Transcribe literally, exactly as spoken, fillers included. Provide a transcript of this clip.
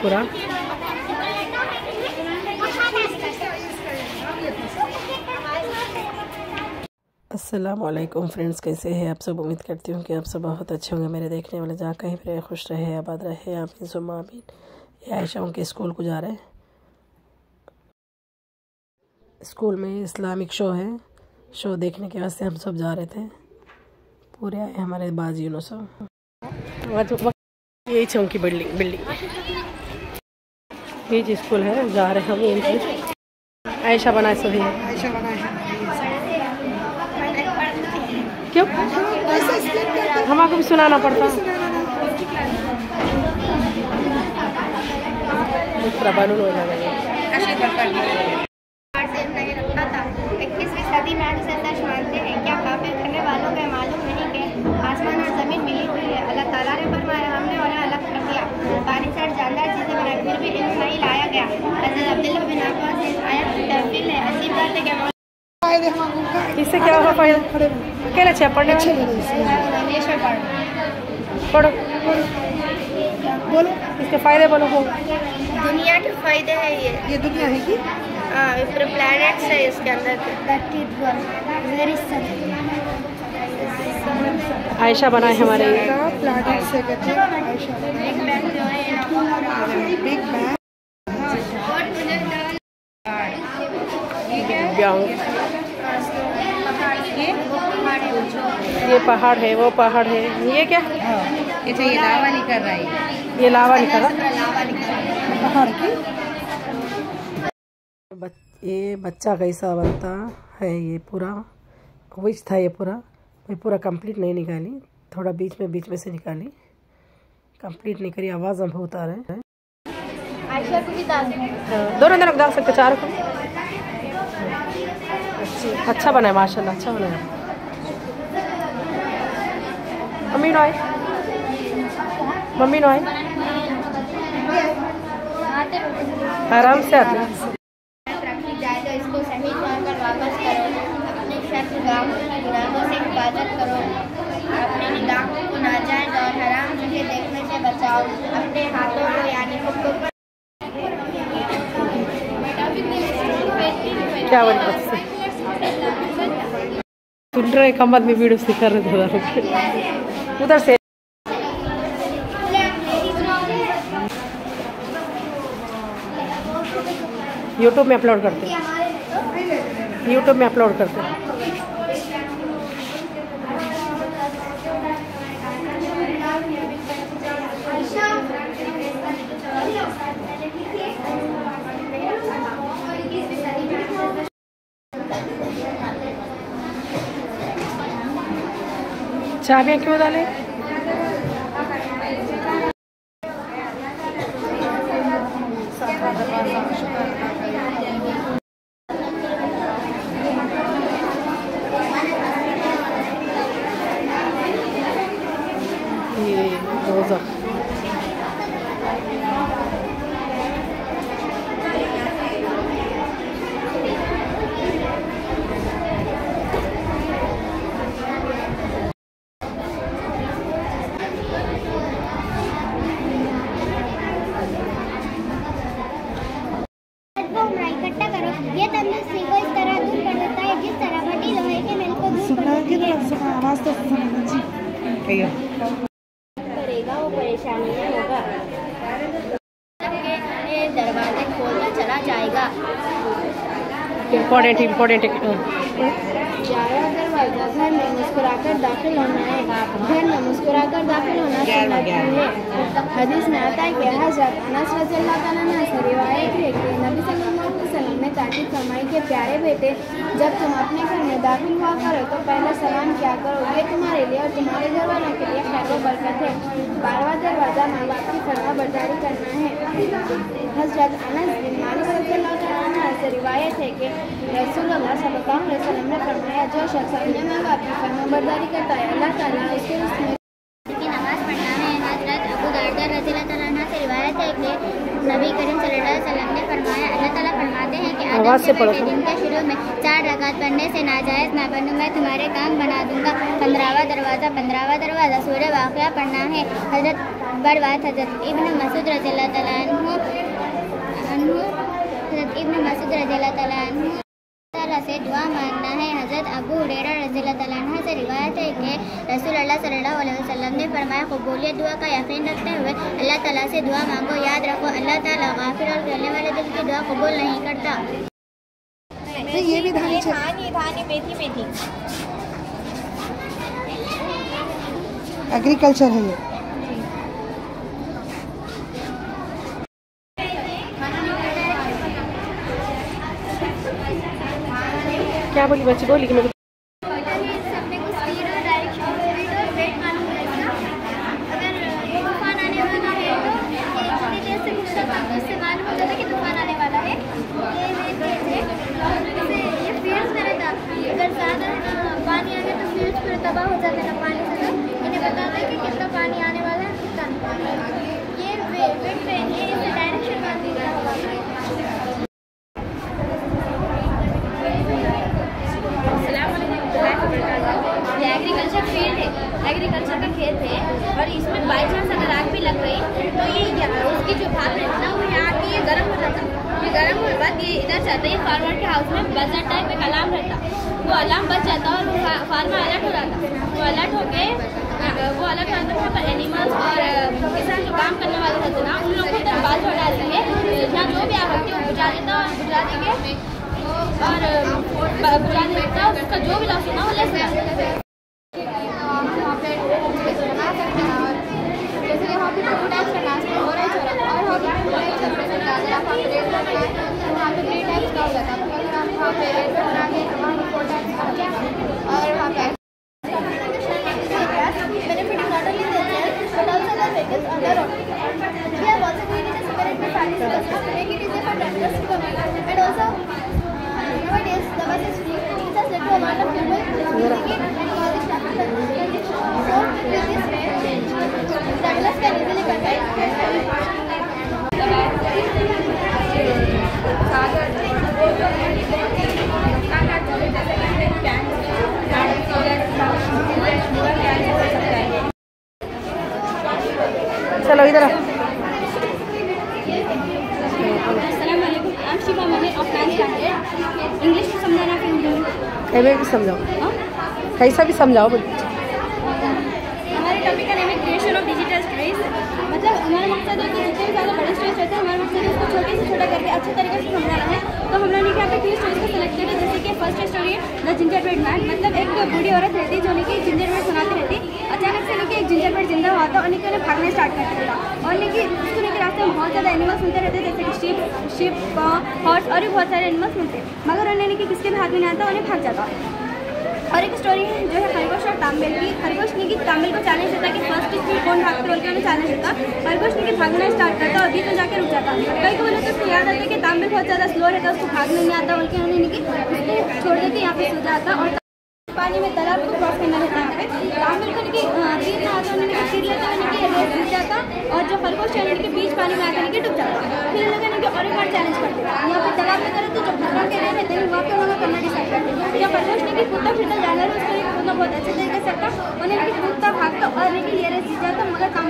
पूरा। अस्सलामुअलैकुम फ्रेंड्स, कैसे हैं आप सब। उम्मीद करती हूँ कि आप सब बहुत अच्छे होंगे। मेरे देखने वाले जहाँ कहीं भी रहे खुश रहे आबाद रहे। आमीन सुम्मा आमीन। ये आयशा उनके स्कूल को जा रहे हैं। स्कूल में इस्लामिक शो है, शो देखने के वास्ते हम सब जा रहे थे। पूरे आए हमारे बाजियों सब। यही है उनकी बिल्डिंग बिल्डिंग ये जो स्कूल है, जा रहे हम इनकी। आयशा बनाए सभी आयशा बनाए क्यों हमको भी सुनाना पड़ता। बालून हो जाएगा। इक्कीसवीं सदी में अनुसंधान मानते हैं क्या काफिर करने वालों का मालूम नहीं कि आसमान और जमीन मिली हुई है। अल्लाह ताला ने फरमाया हमने उन्हें अलग कर दिया, पानी से जानदार चीजें बनाई, फिर भी इल्म नहीं लाया गया। हज़रत अब्दुल्लाह बिन अब्बास से आयत की तफसील है। अजीब बात है कि इससे क्या होगा फायदा। अकेला अच्छा पढ़ने वाले पढ़ो बोलो इसके फायदे बोलो। हो दुनिया के फायदे हैं। ये ये दुनिया है कि हाँ, फिर प्लैनेट्स है इसके अंदर। आयशा बनाए हमारे प्लैनेट से कहते हैं आयशा बिग बैंग जो है बिग बैंग। ये पहाड़ है, वो पहाड़ है। ये क्या ये तो ये लावा निकल रहा है। ये लावा निकल रहा पहाड़ की। ये बच्चा कैसा बनता है। ये पूरा विच था। ये पूरा मैं पूरा कंप्लीट नहीं निकाली, थोड़ा बीच में बीच में से निकाली, कंप्लीट नहीं करी। आवाज़ हम बहुत आ रहे हैं। आयशा को भी डाल दोनों दोनों डाल सकते, चारों को। अच्छा बना है माशाल्लाह, अच्छा बना है। मम्मी नो आए, मम्मी नो आए, आराम से आते हैं। रखी जाए तो इसको सही तौर पर वापस करो। अपने शर्मगाहों की गुनाहों से हिफाजत करो। अपने निगाहों को नाजायज और हराम चीजें देखने से बचाओ। अपने हाथों को यानी खुद को क्या बोल से सुन रहे कमर में वीडियो सिखा रहे थे उधर से। यूट्यूब में अपलोड करते हैं, यूट्यूब में अपलोड करते हैं। चाबियाँ क्यों डाले। ये रोज़ा इकट्ठा करो। ये तंदुरुस्ती को इस तरह दूर कर देता है जिस तरह भट्टी लोहे के मेल को दूर कर देती है। आवाज़ तो करेगा वो परेशानी में होगा। ये दरवाजे खोलता चला जाएगा। इम्पोर्टेंट इम्पोर्टेंट ग्यारह दरवाजा घर में मुस्कुराकर दाखिल होना है। घर में मुस्कुराकर दाखिल होना सुन्नत है। हदीस में आता है कि हज़रत अनस रज़ियल्लाहु अन्हु से रिवायत है कि नबी सल्लल्लाहु अलैहि वसल्लम ने ताकीद फरमाई कि प्यारे बेटे, जब तुम अपने घर में दाखिल हुआ करो तो पहले सलाम किया करो। ये तुम्हारे लिए और तुम्हारे घर वालों के लिए खैर व बरकत है। बारहवां दरवाजा माँ बाप की फरमा बरदारी करना है। हज़रत अनस बिन मालिक रज़ियल्लाहु अन्हु से रिवायत है कि रसूलुल्लाह सल्लल्लाहु अलैहि वसल्लम ने फरमाया, जो शख्स अपने माँ बाप की फरमाबरदारी करता है अल्लाह ताला उसके उसमें की नमाज पढ़ना है। हज़रत अबू दरदा रज़ियल्लाहु अन्हु से रिवायत है कि नबी करीम सल्लल्लाहु अलैहि वसल्लम ने फरमाया, अल्लाह ताला फरमाते हैं कि आदम के बेटे दिन के शुरू में चार रकात पढ़ने से नाजायज़ ना बनूँ, मैं तुम्हारे काम बना दूंगा। पंद्रहवां दरवाज़ा पंद्रहवां दरवाज़ा सूरह वाक़िया पढ़ना है। हज़रत बड़ बात हज़रत इब्न मसूद रज़ियल्लाहु ताला अन्हु रज़ियल्लाहु ताला अन्हु ताला से दुआ मांगना है। हज़रत अबू हुरैरा रज़ियल्लाहु ताला अन्हु से रिवायत है कि रसूल अल्लाह सल्लल्लाहु अलैहि वसल्लम ने फरमाया, कबूलियत दुआ का यकीन रखते हुए अल्लाह ताला से दुआ मांगो। याद रखो, अल्लाह ताला गाफिर और करने वाले दिल की दुआ कबूल नहीं करता। ये भी धानी धानी धानी मेथी मेथी एग्रीकल्चर है ये। क्या बोली बच्ची? बोली कि मेरे सबने कुछ स्पीड और डायरेक्शन स्पीड और वेट मालूम रहेगा। अगर ये तूफान आने वाला है तो ये थोड़ी देर से गुजरा था तो इससे मालूम हो जाता कि तूफान आने वाला है। ये वेट थे जैसे ये फील्ड्स में रहता, अगर ज़्यादा पानी आ गया तो फील्ड्स पूरे तबाह हो जाते हैं पानी से। तो इन्हें बताता है कि कितना पानी आने वाला है कितना नहीं। ये वेट ट्रेन ये इससे डायरेक्शन मालूम होगा। ये एग्रीकल्चर फील्ड है, एग्रीकल्चर का खेत है और इसमें बाई चांस अगर आग भी लग गई तो ये उसकी जो भाप रहती ना वो यहाँ आके ये गर्म हो जाता। ये गर्म होने के बाद ये इधर जाता है, फार्मर के हाउस में बजट टाइप एक अलार्म रहता, वो अलार्म बच जाता और वो फार्मर अलर्ट हो जाता। वो अलर्ट हो के वो अलर्ट हो जाता है पर एनिमल्स और किसान जो काम करने वाले होते ना उन लोगों को दरबार हो डालते हैं, जहाँ जो भी आग होती है वो बुझा देता और बुझा देंगे और बुझा देता है, उसका जो भी लॉस होना वो ले सकता है। जैसे यहाँ पे टू टाइप्स का ट्रांसपोर्ट हो रहा है और वहाँ पे टू टाइप्स का प्रेजेंट आ रहा है। वहाँ पे रेट का वहाँ पे थ्री टाइप्स का हो जाता है। अगर हम वहाँ पे रेट पर बनाएंगे तो वहाँ पे फोर टाइप्स का हो जाता है और वहाँ पे benefiting not only themselves but also the vehicles on the road. We have also created a separate practice bus to make it easier for drivers to commute. And also nowadays the bus is free. It has led to a lot of people using it and causing traffic congestion. So with this way, travelers can easily convey. चलो इधर आओ। अस्सलाम वालेकुम, I'm Shiva Mami of ninth standard. English में समझाना फिर कैसे भी समझाओ, कैसा भी समझाओ। बोलो। हमारे टॉपिक का नाम है क्रिएशन ऑफ डिजिटल स्टोरीज। मतलब हमारा मकसद है कि जितने भी ज़्यादा बड़े स्टोरीज रहते हैं हमारा मकसद है उसको छोटे से छोटा करके अच्छे तरीके से समझाना है। तो हम लोगों ने यहाँ पे तीन स्टोरीज को सिलेक्ट किया है। जैसे कि फर्स्ट स्टोरी है द जिंजर ब्रेड मैन। मतलब एक बूढ़ी औरत रहती है जो उनकी जिंजर ब्रेड सुनाती रहती। अचानक से उनकी एक जिंजर ब्रेड जिंदा हुआ था और उन्हें भागना स्टार्ट कर दिया और उनकी उसके के रास्ते में बहुत ज़्यादा एनिमल्स मिलते रहते जैसे कि शिप शिप हॉर्स और भी बहुत सारे एनिमल्स मिलते मगर उन्हें कि किसके भी हाथ में नहीं आता उन्हें भाग जाता। और एक स्टोरी है जो है खरगोश और तांबेल की। खरगोश ने कि तांबेल को चैलेंज देता कि फर्स्ट स्पीड कौन भागते बोल के उन्हें चैलेंज देता। खरगोश ने कि भागना स्टार्ट करता और बीच में जाकर रुक जाता। कई को बोले तो उसको याद आता है कि तांबेल बहुत ज़्यादा स्लो रहता, उसको भागने नहीं आता बोल के उन्होंने कि उसको छोड़ देते यहाँ पे सो जाता और पानी में तालाब को क्रॉस करना रहता है। यहाँ पे तांबेल को कि तीर ना आता उन्होंने तीर लेता उन्हें कि रेस जीत जाता और जो खरगोश है उनके बीच पानी में आकर के डूब जाता। फिर लोग उनके और एक बार चैलेंज करते हैं यहाँ पे तालाब में करे तो जो खतरा के रहे रहते हैं वहाँ पे उन्होंने करना डिसाइड करते हैं। जब खरगोश ने कि कूदता फिरता जानवर उसको कूदना बहुत अच्छे तरीके से आता उन्हें कि कूदता भागता और लेकिन ये रेस जीत जाता मगर